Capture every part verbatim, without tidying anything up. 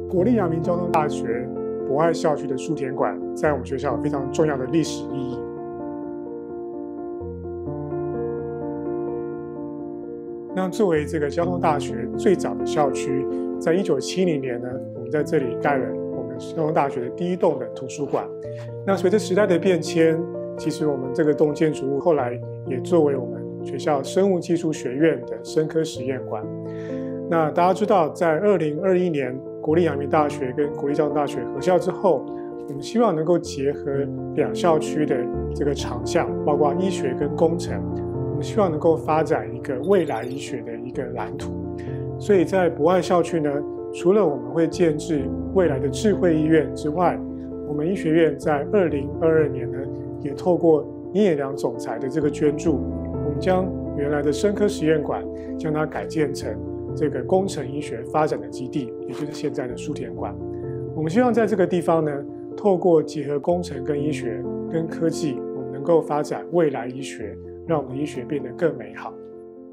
国立阳明交通大学博爱校区的书田馆，在我们学校有非常重要的历史意义。那作为这个交通大学最早的校区，在一九七零年呢，我们在这里盖了我们交通大学的第一栋的图书馆。那随着时代的变迁，其实我们这个栋建筑物后来也作为我们学校生物技术学院的生科实验馆。那大家知道，在二零二一年，国立阳明大学跟国立交通大学合校之后，我们希望能够结合两校区的这个长项，包括医学跟工程，我们希望能够发展一个未来医学的一个蓝图。所以在博爱校区呢，除了我们会建置未来的智慧医院之外，我们医学院在二零二二年呢，也透过尹衍良总裁的这个捐助，我们将原来的生科实验馆将它改建成这个工程医学发展的基地，也就是现在的书田馆。我们希望在这个地方呢，透过结合工程跟医学跟科技，我们能够发展未来医学，让我们的医学变得更美好。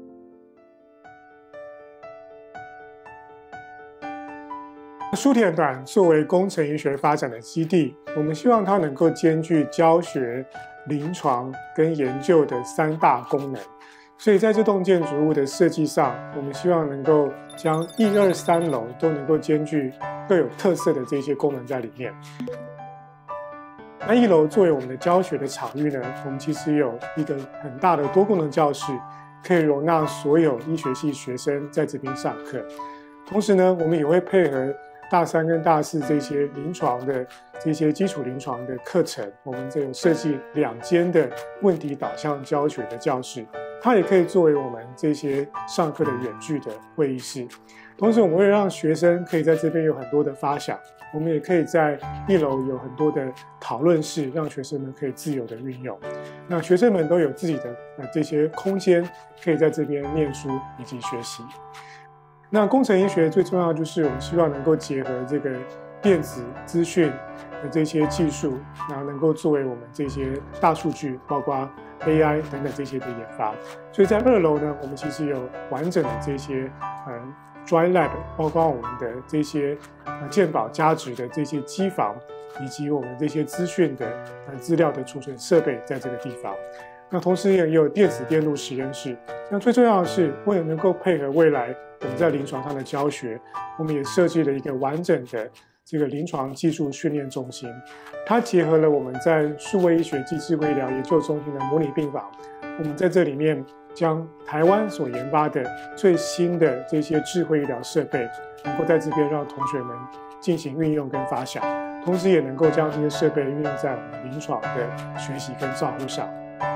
书田馆作为工程医学发展的基地，我们希望它能够兼具教学、临床跟研究的三大功能。所以在这栋建筑物的设计上，我们希望能够将一二三楼都能够兼具各有特色的这些功能在里面。那一楼作为我们的教学的场域呢，我们其实有一个很大的多功能教室，可以容纳所有医学系学生在这边上课。同时呢，我们也会配合大三跟大四这些临床的这些基础临床的课程，我们这有设计两间的问题导向教学的教室，它也可以作为我们这些上课的远距的会议室。同时，我们会让学生可以在这边有很多的发想，我们也可以在一楼有很多的讨论室，让学生们可以自由的运用。那学生们都有自己的呃这些空间，可以在这边念书以及学习。那工程医学最重要的就是我们希望能够结合这个电子资讯的这些技术，然后能够作为我们这些大数据，包括 A I 等等这些的研发。所以在二楼呢，我们其实有完整的这些呃 Dry Lab， 包括我们的这些呃健保加值的这些机房，以及我们这些资讯的呃资料的储存设备在这个地方。那同时也有电子电路实验室。那最重要的是，为了能够配合未来我们在临床上的教学，我们也设计了一个完整的这个临床技术训练中心。它结合了我们在数位医学暨智慧医疗研究中心的模拟病房，我们在这里面将台湾所研发的最新的这些智慧医疗设备，能够在这边让同学们进行运用跟发想，同时也能够将这些设备运用在我们临床的学习跟照护上。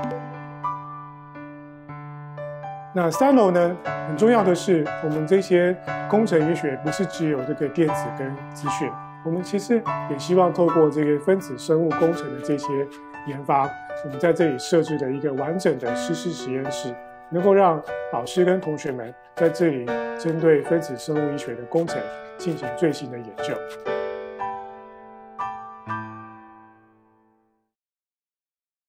那三楼呢，很重要的是，我们这些工程医学不是只有这个电子跟资讯，我们其实也希望透过这个分子生物工程的这些研发，我们在这里设置了一个完整的师事实验室，能够让老师跟同学们在这里针对分子生物医学的工程进行最新的研究。